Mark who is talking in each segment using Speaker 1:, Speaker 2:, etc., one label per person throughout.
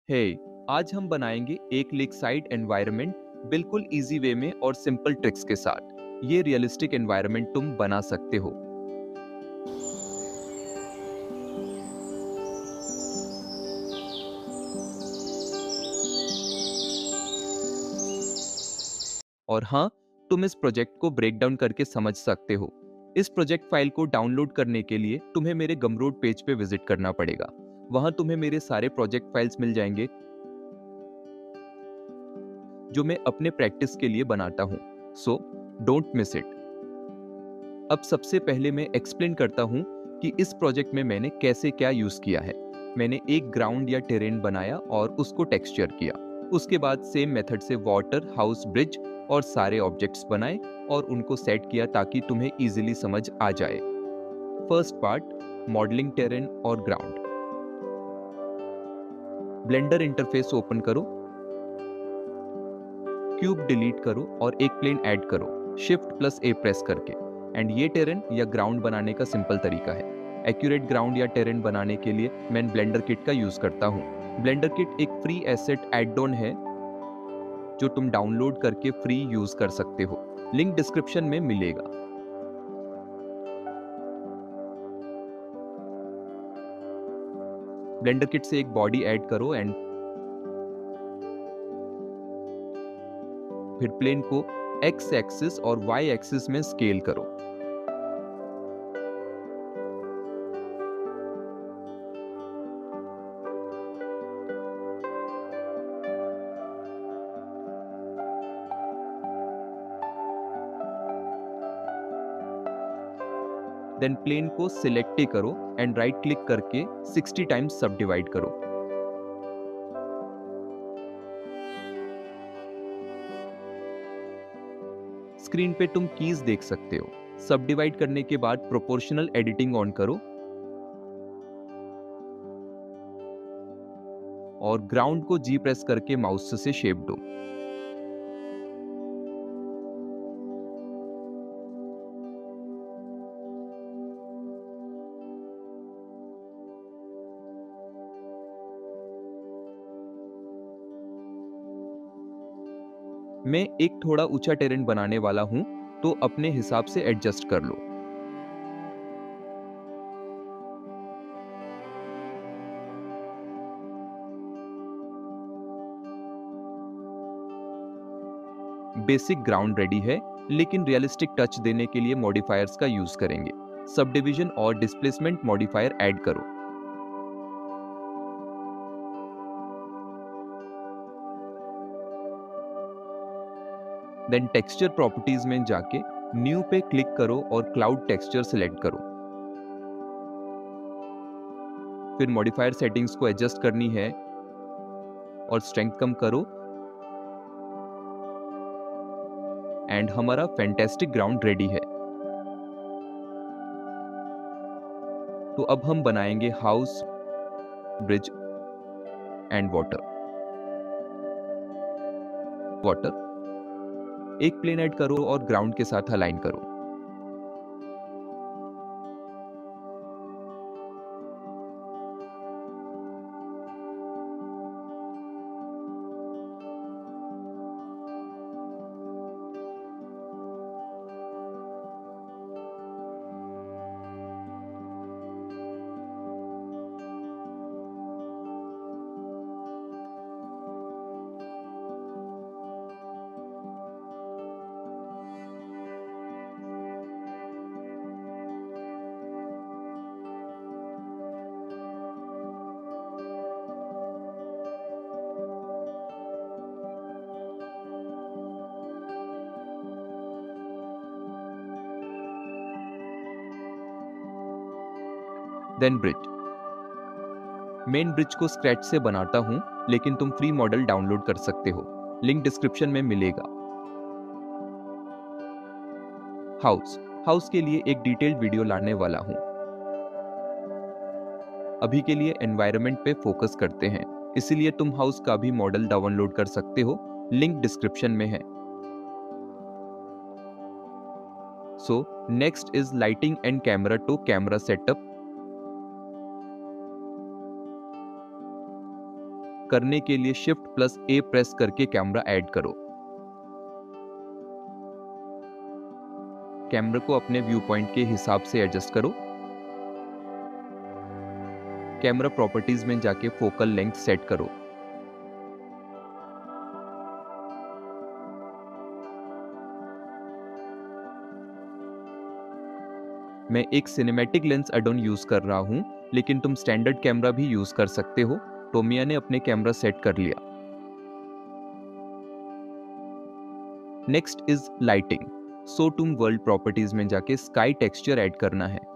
Speaker 1: हे, आज हम बनाएंगे एक लेक साइड एनवायरनमेंट बिल्कुल इजी वे में और सिंपल ट्रिक्स के साथ। ये रियलिस्टिक एनवायरनमेंट तुम बना सकते हो। और हाँ, तुम इस प्रोजेक्ट को ब्रेक डाउन करके समझ सकते हो। इस प्रोजेक्ट फाइल को डाउनलोड करने के लिए तुम्हें मेरे गमरोड पेज पे विजिट करना पड़ेगा। वहां तुम्हें मेरे सारे प्रोजेक्ट फाइल्स मिल जाएंगे जो मैं अपने प्रैक्टिस के लिए बनाता हूँ। So don't miss it. अब सबसे पहले मैं एक्सप्लेन करता हूँ कि इस प्रोजेक्ट में मैंने कैसे क्या यूज किया है। मैंने एक ग्राउंड या टेरेन बनाया और उसको टेक्सचर किया। उसके बाद सेम मेथड से वाटर, हाउस, ब्रिज और सारे ऑब्जेक्ट्स बनाए और उनको सेट किया ताकि तुम्हें इजीली समझ आ जाए। फर्स्ट पार्ट, मॉडलिंग टेरेन और ग्राउंड। ब्लेंडर इंटरफेस ओपन करो, क्यूब डिलीट करो और एक प्लेन ऐड करो Shift+A प्रेस करके। एंड ये टेरेन या ग्राउंड बनाने का सिंपल तरीका है। एक्यूरेट ग्राउंड या टेरेन बनाने के लिए मैं ब्लेंडर किट का यूज करता हूँ। ब्लेंडर किट एक फ्री एसेट एड-ऑन है जो तुम डाउनलोड करके फ्री यूज कर सकते हो। लिंक डिस्क्रिप्शन में मिलेगा। ब्लेंडर किट से एक बॉडी ऐड करो एंड फिर प्लेन को एक्स एक्सिस और वाई एक्सिस में स्केल करो। देन प्लेन को सिलेक्ट करो एंड राइट क्लिक करके 60 टाइम्स सब डिवाइड करो। स्क्रीन पे तुम कीज देख सकते हो। सब डिवाइड करने के बाद प्रोपोर्शनल एडिटिंग ऑन करो और ग्राउंड को जी प्रेस करके माउस से शेप दो। मैं एक थोड़ा ऊंचा टेरेन बनाने वाला हूं, तो अपने हिसाब से एडजस्ट कर लो। बेसिक ग्राउंड रेडी है, लेकिन रियलिस्टिक टच देने के लिए मॉडिफायर्स का यूज करेंगे। सब डिवीजन और डिस्प्लेसमेंट मॉडिफायर ऐड करो। देन टेक्सचर प्रॉपर्टीज में जाके न्यू पे क्लिक करो और क्लाउड टेक्सचर सिलेक्ट करो। फिर मॉडिफायर सेटिंग्स को एडजस्ट करनी है और स्ट्रेंथ कम करो एंड हमारा फैंटास्टिक ग्राउंड रेडी है। तो अब हम बनाएंगे हाउस, ब्रिज एंड वाटर। एक प्लेन ऐड करो और ग्राउंड के साथ अलाइन करो। Then bridge. मेन ब्रिज को स्क्रैच से बनाता हूं, लेकिन तुम फ्री मॉडल डाउनलोड कर सकते हो। लिंक डिस्क्रिप्शन में मिलेगा। हाउस हाउस के लिए एक डिटेल्ड वीडियो लाने वाला हूं। अभी के लिए एनवायरनमेंट पे फोकस करते हैं, इसीलिए तुम हाउस का भी मॉडल डाउनलोड कर सकते हो। लिंक डिस्क्रिप्शन में है। So next is lighting and camera two camera setup. करने के लिए Shift+A प्रेस करके कैमरा ऐड करो। कैमरा को अपने व्यू पॉइंट के हिसाब से एडजस्ट करो। कैमरा प्रॉपर्टीज में जाके फोकल लेंथ सेट करो। मैं एक सिनेमैटिक लेंस एडॉन यूज कर रहा हूं, लेकिन तुम स्टैंडर्ड कैमरा भी यूज कर सकते हो। टोमिया ने अपने कैमरा सेट कर लिया। Next is lighting. सो तुम वर्ल्ड प्रॉपर्टीज में जाके स्काई टेक्सचर ऐड करना है।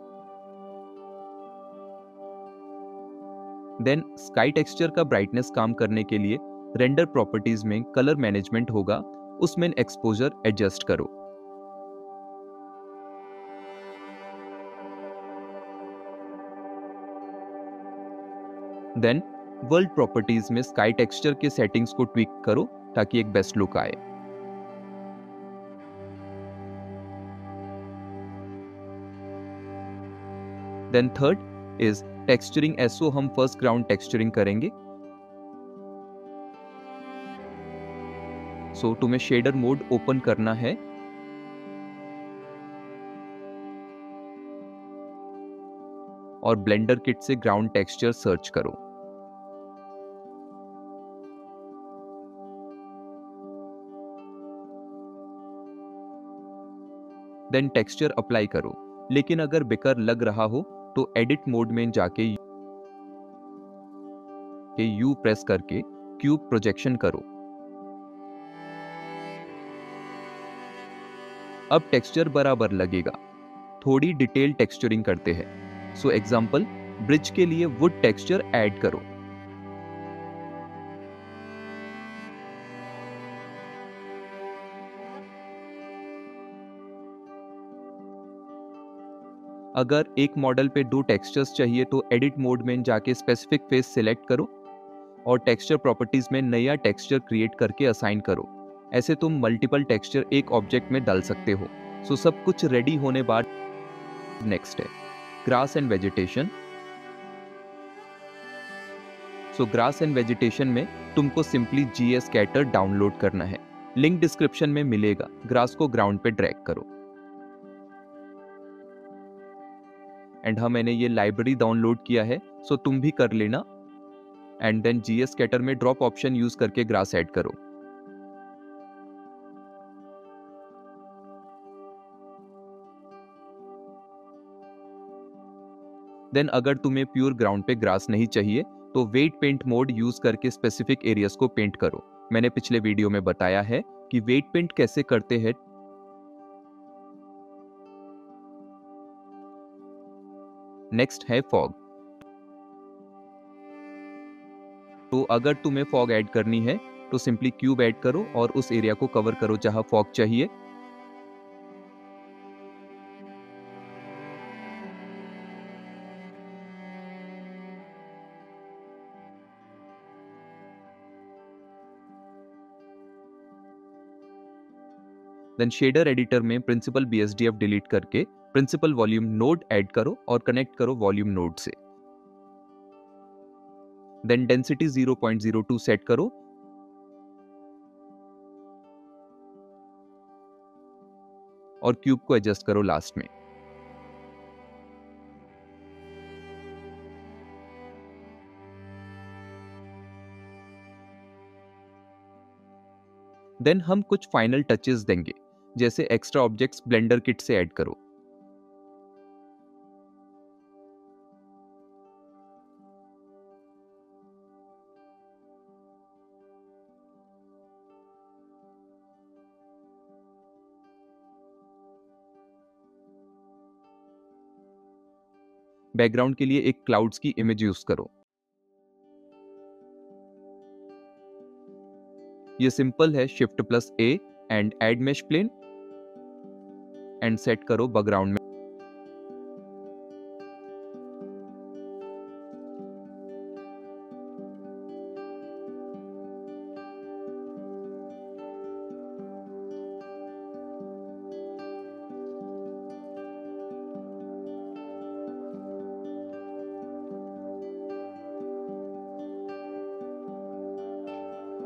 Speaker 1: देन स्काई टेक्सचर का ब्राइटनेस काम करने के लिए रेंडर प्रॉपर्टीज में कलर मैनेजमेंट होगा, उसमें एक्सपोजर एडजस्ट करो। देन वर्ल्ड प्रॉपर्टीज में स्काई टेक्सचर के सेटिंग्स को ट्विक करो ताकि एक बेस्ट लुक आए। Then third is texturing. So हम फर्स्ट ग्राउंड टेक्सचरिंग करेंगे। सो तुम्हें शेडर मोड ओपन करना है और ब्लेंडर किट से ग्राउंड टेक्सचर सर्च करो। देन टेक्सचर अप्लाई करो। लेकिन अगर बेकार लग रहा हो तो एडिट मोड में जाके यू प्रेस करके क्यूब प्रोजेक्शन करो। अब टेक्सचर बराबर लगेगा। थोड़ी डिटेल टेक्सचरिंग करते हैं। सो एग्जांपल, ब्रिज के लिए वुड टेक्सचर ऐड करो। अगर एक मॉडल पे 2 टेक्सचर्स चाहिए तो एडिट मोड में जाके स्पेसिफिक फेस सिलेक्ट करो और टेक्सचर प्रॉपर्टीज में नया टेक्सचर क्रिएट करके असाइन करो। ऐसे तुम मल्टीपल टेक्सचर एक ऑब्जेक्ट में डाल सकते हो। सो सब कुछ रेडी होने बाद नेक्स्ट है grass and vegetation. So grass and vegetation में तुमको सिंपली GS स्कैटर डाउनलोड करना है। लिंक डिस्क्रिप्शन में मिलेगा। ग्रास को ग्राउंड पे ड्रैग करो। एंड हाँ, मैंने ये लाइब्रेरी डाउनलोड किया है, सो तुम भी कर लेना। एंड देन GS स्कैटर में ड्रॉप ऑप्शन यूज करके ग्रास ऐड करो। देन अगर तुम्हें प्योर ग्राउंड पे ग्रास नहीं चाहिए तो वेट पेंट मोड यूज करके स्पेसिफिक एरियाज को पेंट करो। मैंने पिछले वीडियो में बताया है कि वेट पेंट कैसे करते हैं। नेक्स्ट है फॉग। तो अगर तुम्हें फॉग ऐड करनी है तो सिंपली क्यूब ऐड करो और उस एरिया को कवर करो जहां फॉग चाहिए। देन शेडर एडिटर में प्रिंसिपल BSDF डिलीट करके प्रिंसिपल वॉल्यूम नोड ऐड करो और कनेक्ट करो वॉल्यूम नोड से। देन डेंसिटी 0.02 सेट करो और क्यूब को एडजस्ट करो लास्ट में। देन हम कुछ फाइनल टचेस देंगे, जैसे एक्स्ट्रा ऑब्जेक्ट्स ब्लेंडर किट से ऐड करो। बैकग्राउंड के लिए एक क्लाउड्स की इमेज यूज करो। ये सिंपल है। Shift+A and add mesh plane and set करो बैकग्राउंड में।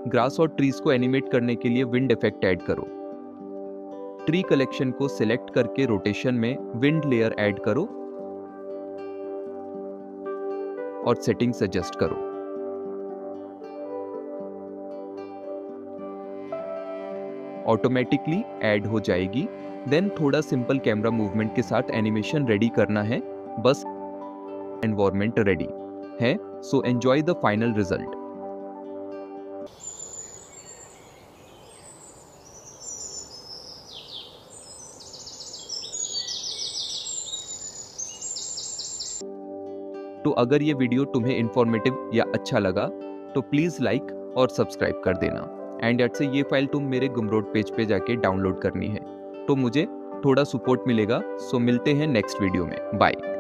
Speaker 1: ग्रास और ट्रीज को एनिमेट करने के लिए विंड इफेक्ट ऐड करो। ट्री कलेक्शन को सिलेक्ट करके रोटेशन में विंड लेयर ऐड करो और सेटिंग्स एडजस्ट करो। ऑटोमेटिकली ऐड हो जाएगी। देन थोड़ा सिंपल कैमरा मूवमेंट के साथ एनिमेशन रेडी करना है, बस एनवायरनमेंट रेडी है। So enjoy the final result. तो अगर ये वीडियो तुम्हें इंफॉर्मेटिव या अच्छा लगा तो प्लीज लाइक और सब्सक्राइब कर देना। एंड ऐड से ये फाइल तुम मेरे गुमरोड पेज पे जाके डाउनलोड करनी है, तो मुझे थोड़ा सपोर्ट मिलेगा। सो मिलते हैं नेक्स्ट वीडियो में। बाय।